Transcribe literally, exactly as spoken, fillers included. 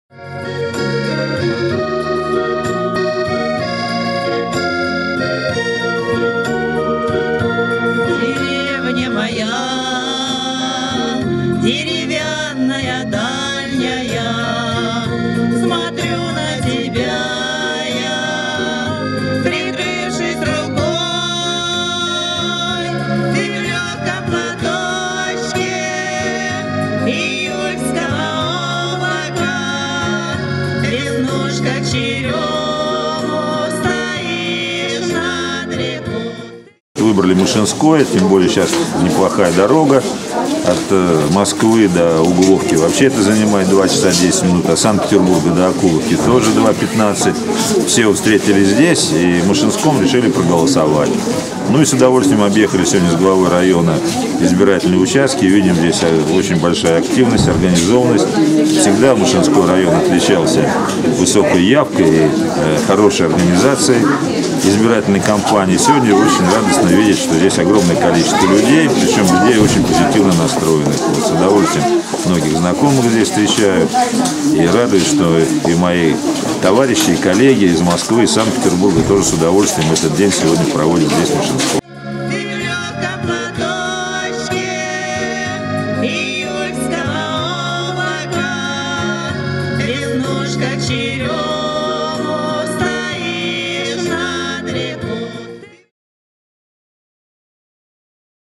Деревня моя, деревянная дальняя, смотрю на тебя я, прикрывшись рукой, ты в легком платочке июльского облака, веснушка к черему стоишь над рекой. Выбрали Мышинское, тем более сейчас неплохая дорога от Москвы до Угловки. Вообще это занимает два часа десять минут, а Санкт-Петербурга до Окуловки тоже два пятнадцать. Все вот встретились здесь и в Мышинском решили проголосовать. Ну и с удовольствием объехали сегодня с главой района избирательные участки. Видим, здесь очень большая активность, организованность. Всегда Мышинской район отличался высокой явкой и э, хорошей организацией избирательной кампании. Сегодня очень радостно видеть, что здесь огромное количество людей, причем людей очень позитивно настроенных. Вот, с удовольствием многих знакомых здесь встречают. И радует, что и мои товарищи и коллеги из Москвы и Санкт-Петербурга тоже с удовольствием этот день сегодня проводят здесь, в Мышинском. Июльского облака, веснушка к черему.